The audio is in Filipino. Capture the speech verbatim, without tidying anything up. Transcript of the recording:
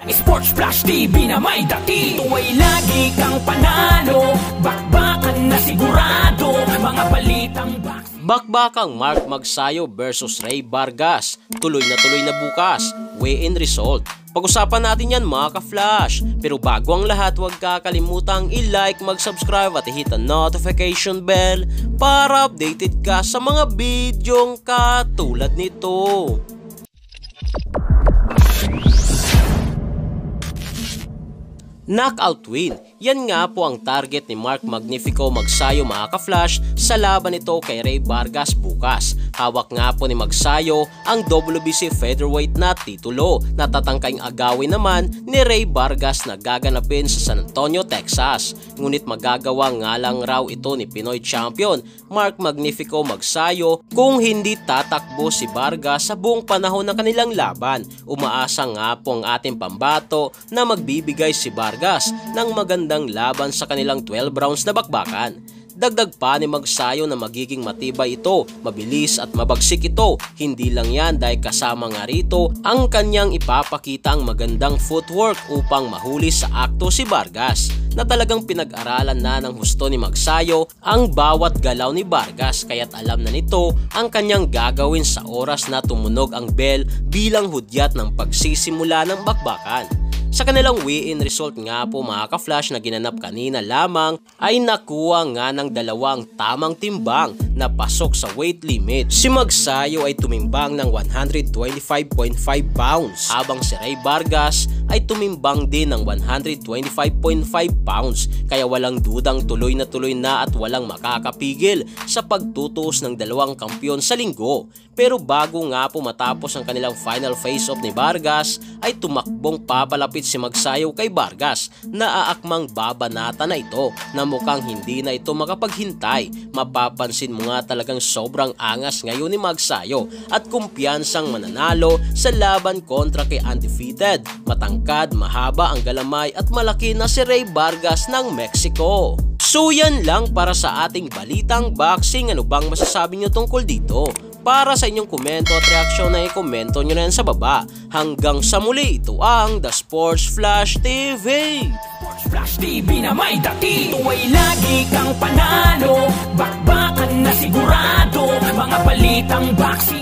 SportsFlash T V na may dati. Ito ay lagi kang panalo, bakbakan na sigurado, mga balitang boxing. Bakbakang Mark Magsayo versus Rey Vargas. Tuloy na tuloy na bukas, weigh-in result. Pag-usapan natin yan mga ka-flash. Pero bago ang lahat, huwag kakalimutang i-like, mag-subscribe at i-hit ang notification bell para updated ka sa mga bidyong katulad nito. Knockout win. Yan nga po ang target ni Mark Magnifico Magsayo mga ka-flash sa laban nito kay Rey Vargas bukas. Hawak nga po ni Magsayo ang W B C featherweight na titulo. Natatangkaing agawin naman ni Rey Vargas na gaganapin sa San Antonio, Texas. Ngunit magagawa nga lang raw ito ni Pinoy champion Mark Magnifico Magsayo kung hindi tatakbo si Vargas sa buong panahon ng kanilang laban. Umaasa nga po ang ating pambato na magbibigay si Vargas ng magandang laban sa kanilang twelve rounds na bakbakan. Dagdag pa ni Magsayo na magiging matibay ito, mabilis at mabagsik ito. Hindi lang yan dahil kasama nga rito ang kanyang ipapakita ang magandang footwork upang mahuli sa akto si Vargas, na talagang pinag-aralan na ng husto ni Magsayo ang bawat galaw ni Vargas, kaya't alam na nito ang kanyang gagawin sa oras na tumunog ang bell bilang hudyat ng pagsisimula ng bakbakan. Sa kanilang weigh-in result nga po mga ka-flash na ginanap kanina lamang ay nakuha nga ng dalawang tamang timbang na pasok sa weight limit. Si Magsayo ay tumimbang ng one hundred twenty-five point five pounds habang si Rey Vargas ay tumimbang din ng one hundred twenty-five point five pounds, kaya walang dudang tuloy na tuloy na at walang makakapigil sa pagtutuos ng dalawang kampiyon sa linggo. Pero bago nga po matapos ang kanilang final face-off ni Vargas ay tumakbong papalapit si Magsayo kay Vargas na aakmang babanata na ito na mukhang hindi na ito makapaghintay. Mapapansin mo nga talagang sobrang angas ngayon ni Magsayo at kumpiyansang mananalo sa laban kontra kay undefeated, matangkad, mahaba ang galamay at malaki na si Rey Vargas ng Mexico. So yan lang para sa ating balitang boxing. Ano bang masasabi nyo tungkol dito? Para sa inyong komento at reaksyon ay komento nyo na yan sa baba. Hanggang sa muli, ito ang The SportsFlash T V. SportsFlash T V na may dati. Ito ay lagi kang panalo, bakbakan na sigurado, mga balitang boxing.